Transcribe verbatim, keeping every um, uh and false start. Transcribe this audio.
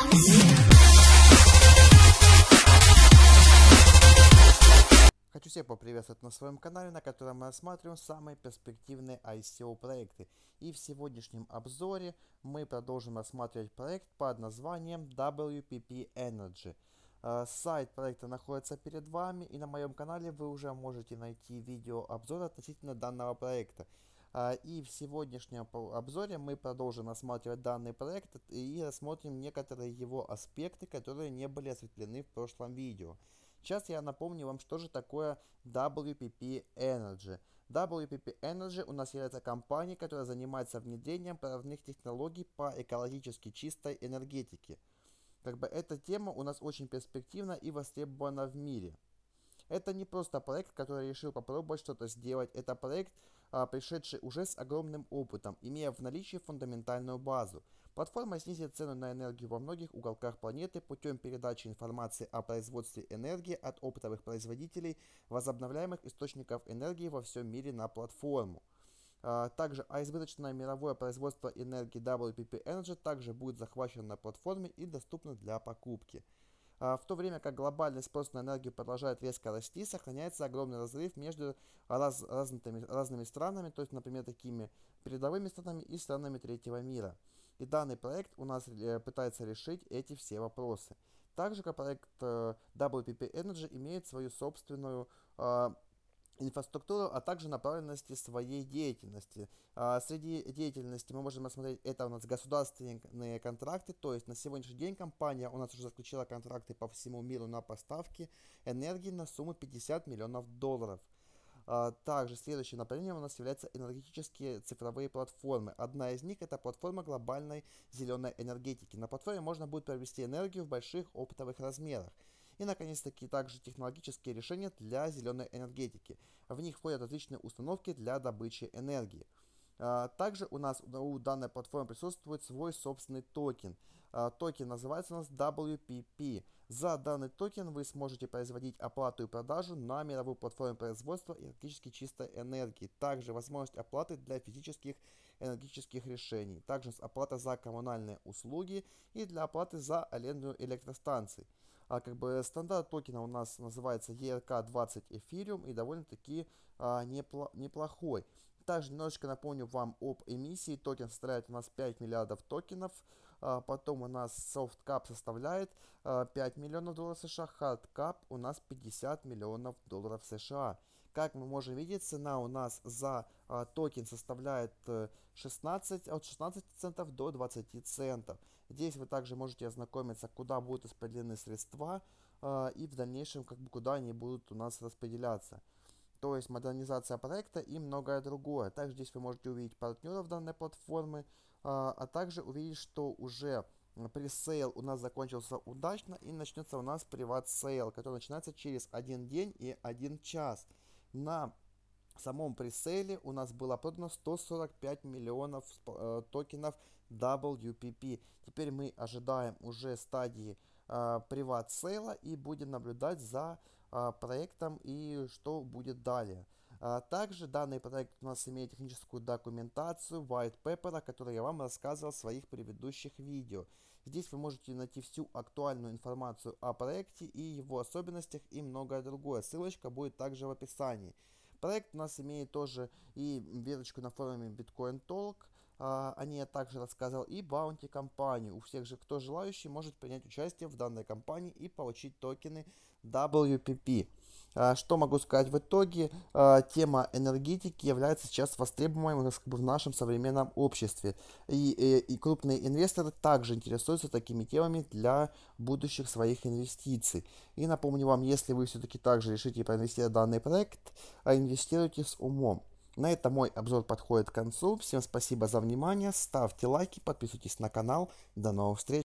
Хочу всех поприветствовать на своем канале, на котором мы рассматриваем самые перспективные ай си о проекты. И в сегодняшнем обзоре мы продолжим рассматривать проект под названием дабл ю пи пи Energy. Сайт проекта находится перед вами, и на моем канале вы уже можете найти видеообзор относительно данного проекта. И в сегодняшнем обзоре мы продолжим рассматривать данный проект и рассмотрим некоторые его аспекты, которые не были осветлены в прошлом видео. Сейчас я напомню вам, что же такое дабл ю пи пи Energy. дабл ю пи пи Energy у нас является компанией, которая занимается внедрением прорывных технологий по экологически чистой энергетике. Как бы эта тема у нас очень перспективна и востребована в мире. Это не просто проект, который решил попробовать что-то сделать. Это проект, а, пришедший уже с огромным опытом, имея в наличии фундаментальную базу. Платформа снизит цену на энергию во многих уголках планеты путем передачи информации о производстве энергии от оптовых производителей возобновляемых источников энергии во всем мире на платформу. А, также а избыточное мировое производство энергии дабл ю пи пи Energy также будет захвачено на платформе и доступно для покупки. В то время как глобальный спрос на энергию продолжает резко расти, сохраняется огромный разрыв между раз, разными, разными странами, то есть, например, такими передовыми странами и странами третьего мира. И данный проект у нас э, пытается решить эти все вопросы. Также как проект э, дабл ю пи пи Energy имеет свою собственную э, инфраструктуру, а также направленности своей деятельности. А, среди деятельности мы можем рассмотреть, это у нас государственные контракты, то есть на сегодняшний день компания у нас уже заключила контракты по всему миру на поставки энергии на сумму пятьдесят миллионов долларов. А, также следующим направлением у нас являются энергетические цифровые платформы. Одна из них это платформа глобальной зеленой энергетики. На платформе можно будет приобрести энергию в больших оптовых размерах. И, наконец-таки, также технологические решения для зеленой энергетики. В них входят различные установки для добычи энергии. А, также у нас у данной платформы присутствует свой собственный токен. А, токен называется у нас дабл ю пи пи. За данный токен вы сможете производить оплату и продажу на мировую платформу производства энергетически чистой энергии. Также возможность оплаты для физических энергетических решений. Также оплата за коммунальные услуги и для оплаты за аренду электростанций. А как бы стандарт токена у нас называется и эр ка двадцать Ethereum и довольно-таки а, непло неплохой. Также немножечко напомню вам об эмиссии. Токен составляет у нас пять миллиардов токенов. А, потом у нас soft cap составляет а, пять миллионов долларов США. Hard cap у нас пятьдесят миллионов долларов США. Как мы можем видеть, цена у нас за а, токен составляет шестнадцать, от шестнадцати центов до двадцати центов. Здесь вы также можете ознакомиться, куда будут распределены средства э, и в дальнейшем, как бы, куда они будут у нас распределяться. То есть модернизация проекта и многое другое. Также здесь вы можете увидеть партнеров данной платформы, э, а также увидеть, что уже пресейл у нас закончился удачно и начнется у нас приват-сейл, который начинается через один день и один час. На самом пресейле у нас было продано сто сорок пять миллионов э, токенов дабл ю пи пи. Теперь мы ожидаем уже стадии э, приват-сейла и будем наблюдать за э, проектом и что будет далее. А также данный проект у нас имеет техническую документацию, white paper, о которой я вам рассказывал в своих предыдущих видео. Здесь вы можете найти всю актуальную информацию о проекте и его особенностях и многое другое. Ссылочка будет также в описании. Проект у нас имеет тоже и веточку на форуме Bitcoin Talk, а, о ней я также рассказывал, и Bounty компанию. У всех же, кто желающий, может принять участие в данной компании и получить токены дабл ю пи пи. А, что могу сказать в итоге? А, тема энергетики является сейчас востребованной в нашем современном обществе. И, и, и крупные инвесторы также интересуются такими темами для будущих своих инвестиций. И напомню вам, если вы все-таки также решите проинвестировать в данный проект, инвестируйте с умом. На этом мой обзор подходит к концу. Всем спасибо за внимание. Ставьте лайки, подписывайтесь на канал. До новых встреч.